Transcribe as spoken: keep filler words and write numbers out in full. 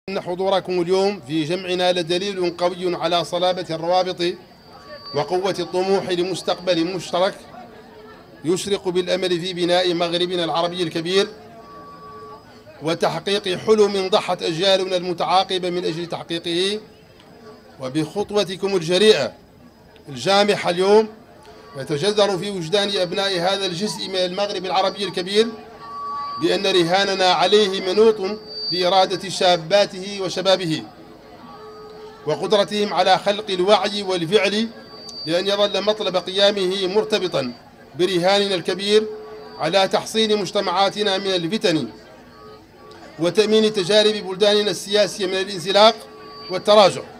إن حضوركم اليوم في جمعنا لدليل قوي على صلابة الروابط وقوة الطموح لمستقبل مشترك يشرق بالأمل في بناء مغربنا العربي الكبير وتحقيق حلم ضحت أجيالنا المتعاقبة من أجل تحقيقه. وبخطوتكم الجريئة الجامحة اليوم يتجذر في وجدان أبناء هذا الجزء من المغرب العربي الكبير بأن رهاننا عليه منوط بإرادة شاباته وشبابه وقدرتهم على خلق الوعي والفعل، لأن يظل مطلب قيامه مرتبطا برهاننا الكبير على تحصين مجتمعاتنا من الفتن وتأمين تجارب بلداننا السياسية من الانزلاق والتراجع.